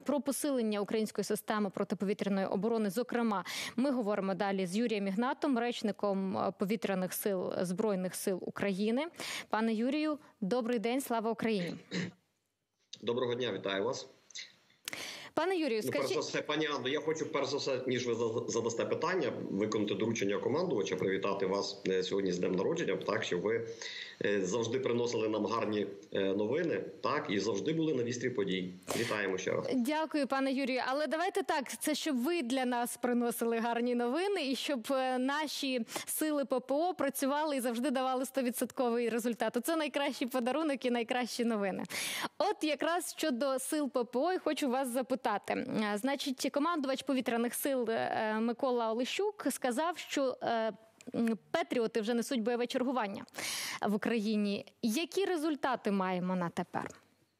про посилення української системи протиповітряної оборони. Зокрема, ми говоримо далі з Юрієм Ігнатом, речником повітряних сил Збройних сил України. Пане Юрію, добрий день, слава Україні! Доброго дня, вітаю вас. Пане Юрію, скажіть... Перш за все, пані Анно, я хочу, перш за все, ніж ви задасте питання, виконати доручення командувача, привітати вас сьогодні з днем народження, так, щоб ви завжди приносили нам гарні новини, так, і завжди були на вістрі подій. Вітаємо ще раз. Дякую, пане Юрію. Але давайте так, це щоб ви для нас приносили гарні новини і щоб наші сили ППО працювали і завжди давали 100% результат. Це найкращий подарунок і найкращі новини. От якраз щодо сил ППО і хочу вас запитати. Значить, командувач повітряних сил Микола Олещук сказав, що Петріоти вже несуть бойове чергування в Україні. Які результати маємо на тепер?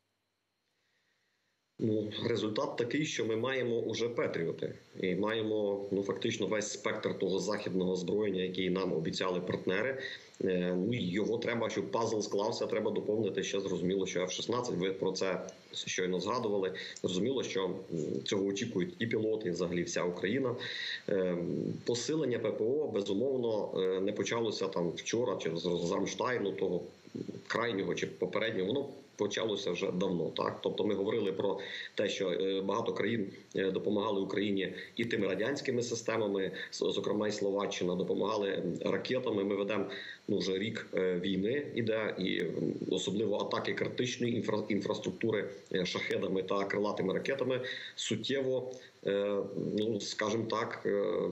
Результат такий, що ми маємо уже Петріоти. І маємо фактично весь спектр того західного озброєння, який нам обіцяли партнери. Його треба, щоб пазл склався, треба доповнити ще, зрозуміло, що F-16. Ви про це щойно згадували. Зрозуміло, що цього очікують і пілоти, і взагалі вся Україна. Посилення ППО, безумовно, не почалося там вчора, чи з Рамштайну, того крайнього чи попереднього. Воно почалося вже давно. Так? Тобто ми говорили про те, що багато країн допомагали Україні і тими радянськими системами, зокрема і Словаччина, допомагали ракетами. Ми ведемо вже рік війни іде, і особливо атаки критичної інфраструктури шахедами та крилатими ракетами суттєво, скажімо так,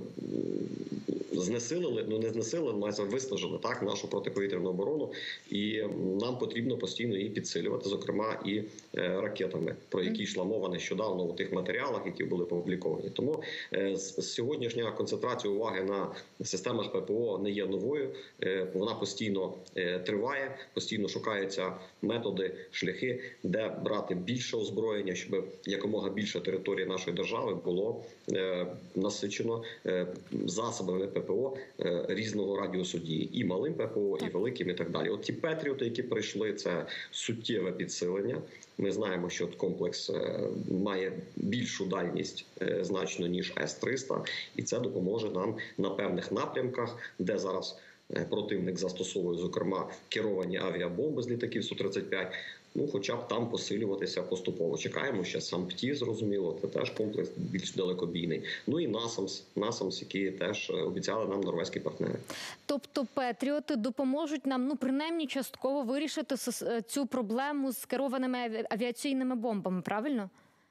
знесилили, не знесилили, виснажили так нашу протиповітряну оборону, і нам потрібно постійно її підсилювати, зокрема і ракетами, про які йшла мова нещодавно у тих матеріалах, які були опубліковані. Тому сьогоднішня концентрація уваги на системах ППО не є новою, вона постійно триває, постійно шукаються методи, шляхи, де брати більше озброєння, щоб якомога більше території нашої держави було насичено засобами ППО різного радіусу дії. І малим ППО, і великим, і так далі. От ті Петріоти, які прийшли, це суттєве підсилення. Ми знаємо, що комплекс має більшу дальність значно, ніж С-300. І це допоможе нам на певних напрямках, де зараз противник застосовує, зокрема, керовані авіабомби з літаків Су-35, хоча б там посилюватися поступово. Чекаємо ще сам ПТІ, зрозуміло, це теж комплекс більш далекобійний. І НАСАМС, які теж обіцяли нам норвезькі партнери. Тобто Петріоти допоможуть нам, принаймні, частково вирішити цю проблему з керованими авіаційними бомбами, правильно?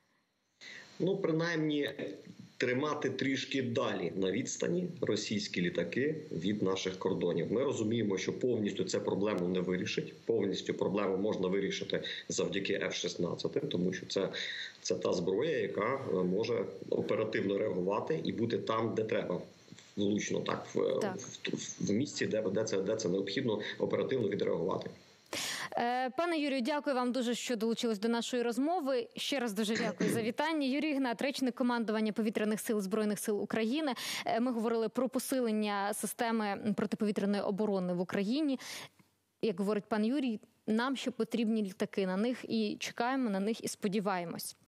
Принаймні, тримати трішки далі на відстані російські літаки від наших кордонів. Ми розуміємо, що повністю це проблему не вирішить. Повністю проблему можна вирішити завдяки F-16, тому що це та зброя, яка може оперативно реагувати і бути там, де треба. Влучно, так, в місці, де це необхідно оперативно відреагувати. Пане Юрію, дякую вам дуже, що долучились до нашої розмови. Ще раз дуже дякую за вітання. Юрій Ігнат, речник командування повітряних сил Збройних сил України. Ми говорили про посилення системи протиповітряної оборони в Україні. Як говорить пан Юрій, нам ще потрібні літаки на них, і чекаємо на них, і сподіваємось.